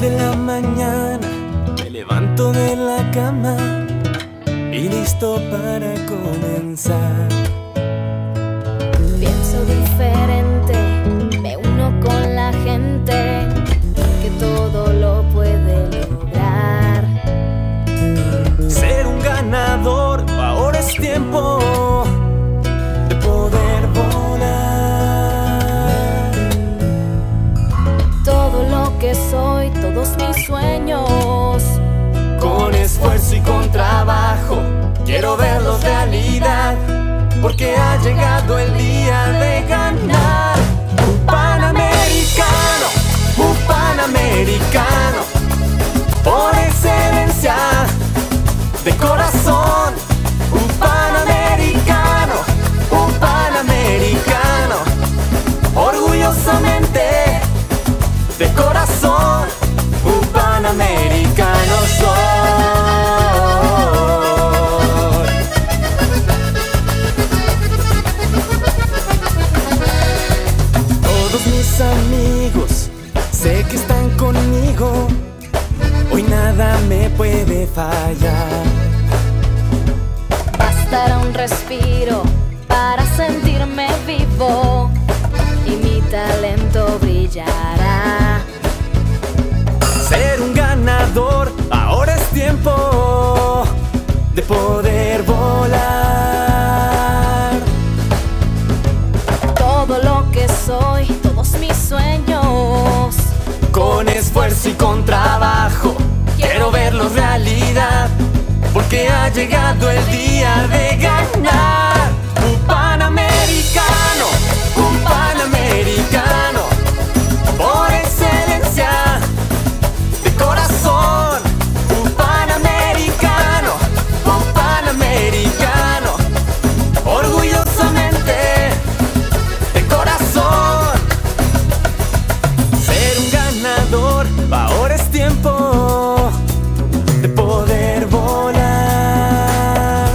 de la mañana me levanto de la cama y listo para comenzar. Pienso diferente, me uno con la gente que todo lo puede lograr. Ser un ganador, ahora es tiempo de poder volar. Todo lo que soy, todos mis sueños, con esfuerzo y con trabajo, quiero verlos realidad, porque ha llegado el día de ganar. Un panamericano, un panamericano, por excelencia, de corazón. Un panamericano, orgullosamente, de corazón. Un panamericano soy. Todos mis amigos sé que están conmigo, hoy nada me puede fallar. bastará un respiro para sentirme vivo y mi talento brillará. Ser un ganador, ahora es tiempo de poder volar. Todo lo que soy, todos mis sueños, Con esfuerzo y con trabajo, quiero verlos realidad, porque ha llegado el día de ganar. Un panamericano, por excelencia, de corazón. Un panamericano, orgullosamente, de corazón. Ser un ganador, ahora es tiempo de poder volar.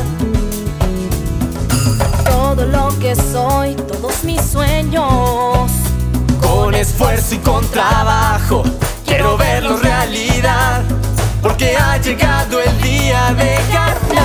todo lo que soy, todos mis sueños, Con esfuerzo y con trabajo, quiero verlos realidad, porque ha llegado el día de ganar.